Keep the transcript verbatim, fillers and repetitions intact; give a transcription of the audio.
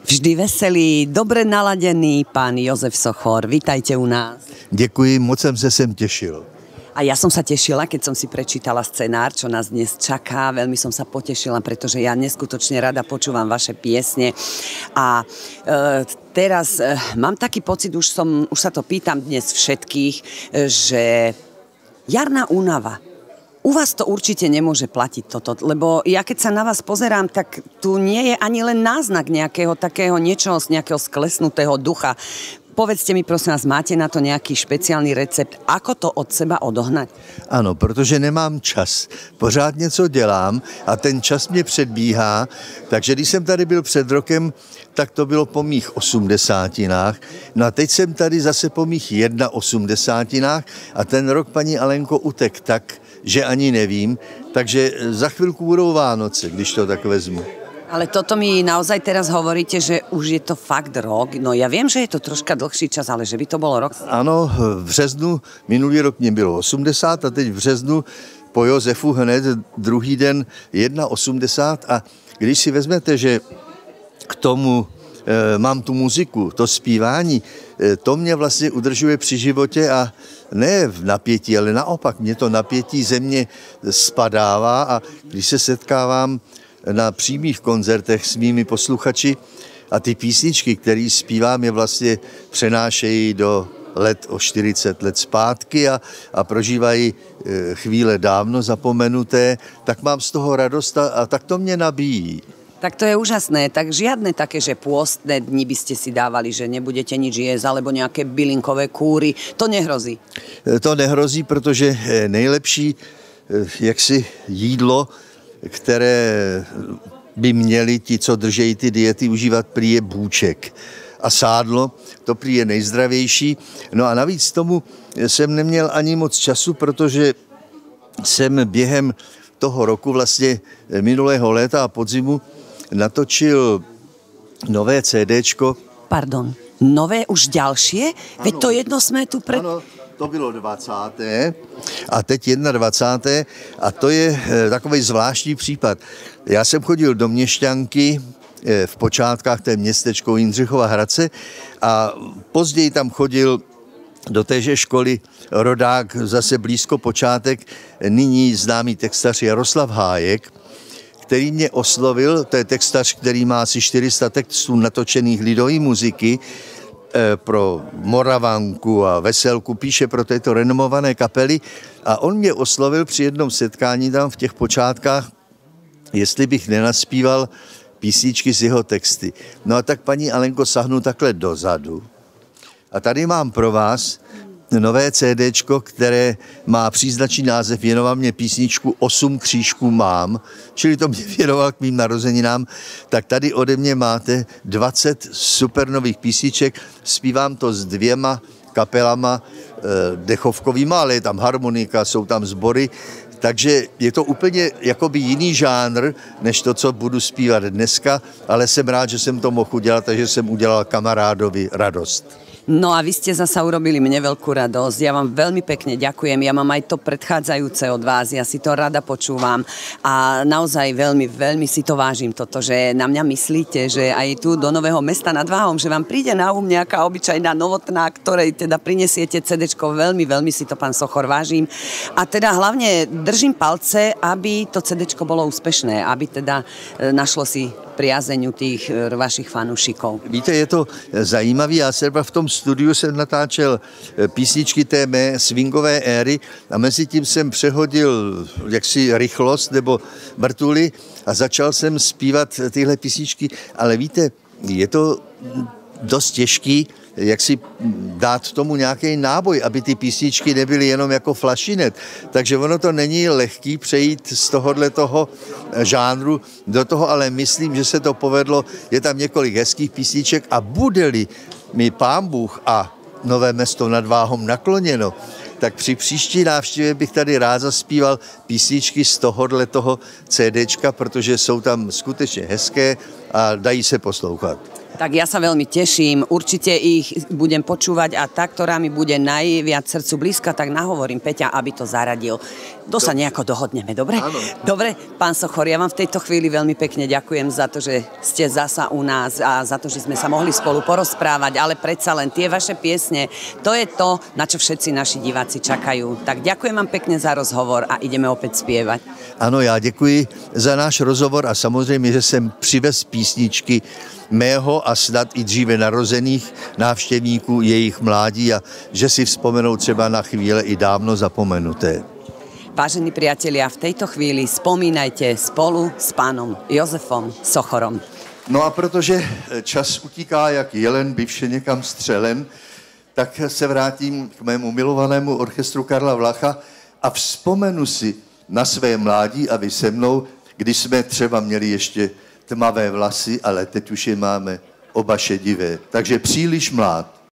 Vždy veselý, dobre naladený pán Jozef Sochor. Vítajte u nás. Děkuji, moc jsem se sem těšil. A ja som sa tešila, keď som si prečítala scenár, čo nás dnes čaká. Veľmi som sa potešila, pretože ja neskutočne rada počúvam vaše piesne. A e, teraz e, mám taký pocit, už, som, už sa to pýtam dnes všetkých, e, že jarná únava. U vás to určite nemôže platiť toto, lebo ja keď sa na vás pozerám, tak tu nie je ani len náznak nejakého takého niečoho, nejakého sklesnutého ducha. Povedzte mi, prosím vás, máte na to nějaký špeciální recept, ako to od seba odohnat? Ano, protože nemám čas. Pořád něco dělám a ten čas mě předbíhá, takže když jsem tady byl před rokem, tak to bylo po mých osmdesátinách. No a teď jsem tady zase po mých osmdesátinách a ten rok, paní Alenko, utek tak, že ani nevím, takže za chvilku budou Vánoce, když to tak vezmu. Ale toto mi naozaj teraz hovoríte, že už je to fakt rok. No ja viem, že je to troška dlhší čas, ale že by to bolo rok. Ano, v březnu, minulý rok mě bylo osmdesát a teď v březnu po Josefu hned druhý den osmdesát jedna a když si vezmete, že k tomu e, mám tu muziku, to zpívání, e, to mě vlastně udržuje při životě a ne v napětí, ale naopak mě to napětí ze mě spadává a když se setkávám na přímých koncertech s mými posluchači a ty písničky, které zpívám, je vlastně přenášejí do let o čtyřicet let zpátky a, a prožívají e, chvíle dávno zapomenuté, tak mám z toho radost a, a tak to mě nabíjí. Tak to je úžasné. Tak žiadne také, že pôstne dni by ste si dávali, že nebudete nič jesť, alebo nejaké bylinkové kúry. To nehrozí. E, to nehrozí, protože nejlepší e, jaksi jídlo, které by měli ti, co držejí ty diety, užívat, prý je bůček. A sádlo, to prý je nejzdravější. No a navíc tomu jsem neměl ani moc času, protože jsem během toho roku, vlastně minulého léta a podzimu, natočil nové CDčko. Pardon, nové už ďalšie? Veď to jedno sme tu pred... Ano. To bylo dvacáté a teď dvacáté jedna a to je takový zvláštní případ. Já jsem chodil do Měšťanky v počátkách té městečko Jindřichova Hradce a později tam chodil do téže školy rodák zase blízko počátek, nyní známý textař Jaroslav Hájek, který mě oslovil, to je textař, který má asi čtyři sta textů natočených lidové muziky, pro Moravanku a Veselku, píše pro této renomované kapely a on mě oslovil při jednom setkání tam v těch počátkách, jestli bych nenaspíval písničky z jeho texty. No a tak, paní Alenko, sahnu takhle dozadu a tady mám pro vás nové CDčko, které má příznačný název Věnoval mě písničku Osm křížků mám, čili to mě věnoval k mým narozeninám, tak tady ode mě máte dvacet super nových písniček, zpívám to s dvěma kapelama e, dechovkovýma, ale je tam harmonika, jsou tam sbory, takže je to úplně jakoby jiný žánr, než to, co budu zpívat dneska, ale jsem rád, že jsem to mohl udělat, takže jsem udělal kamarádovi radost. No a vy ste zasa urobili mne veľkú radosť. Ja vám veľmi pekne ďakujem. Ja mám aj to predchádzajúce od vás. Ja si to rada počúvam a naozaj veľmi, veľmi si to vážim toto, že na mňa myslíte, že aj tu do Nového Mesta nad Váhom, že vám príde na um nejaká obyčajná novotná, ktorej teda prinesiete cédéčko. Veľmi, veľmi si to, pán Sochor, vážim. A teda hlavne držím palce, aby to cédéčko bolo úspešné, aby teda našlo si priazeň u tých vašich fanúšikov. Víte, je to zajímavý. Já se v tom studiu jsem natáčel písničky té mé swingové éry a mezi tím jsem přehodil jaksi rychlost nebo vrtuly a začal jsem zpívat tyhle písničky, ale víte, je to dost těžký, jak si dát tomu nějaký náboj, aby ty písničky nebyly jenom jako flašinet. Takže ono to není lehký přejít z tohohle toho žánru do toho, ale myslím, že se to povedlo. Je tam několik hezkých písniček a bude-li mi Pán Bůh a Nové Mesto nad Váhom nakloněno, tak při příští návštěvě bych tady rád zaspíval písničky z tohohle toho CDčka, protože jsou tam skutečně hezké a dají se poslouchat. Tak ja sa veľmi teším, určite ich budem počúvať a tá, ktorá mi bude najviac srdcu blízka, tak nahovorím Peťa, aby to zaradil. To sa nejako dohodneme, dobre? Áno. Dobre, pán Sochor, ja vám v tejto chvíli veľmi pekne ďakujem za to, že ste zasa u nás a za to, že sme sa mohli spolu porozprávať, ale predsa len tie vaše piesne, to je to, na čo všetci naši diváci čakajú. Tak ďakujem vám pekne za rozhovor a ideme opäť spievať. Ano, já děkuji za náš rozhovor a samozřejmě, že jsem přivez písničky mého a snad i dříve narozených návštěvníků jejich mládí a že si vzpomenou třeba na chvíle i dávno zapomenuté. Vážení priatelia, v tejto chvíli spomínajte spolu s pánom Josefom Sochorom. No a protože čas utíká jak jelen, bivše někam střelen, tak se vrátím k mému milovanému orchestru Karla Vlacha a vzpomenu si na své mládí a vy se mnou, když jsme třeba měli ještě tmavé vlasy, ale teď už je máme oba šedivé. Takže příliš mlád.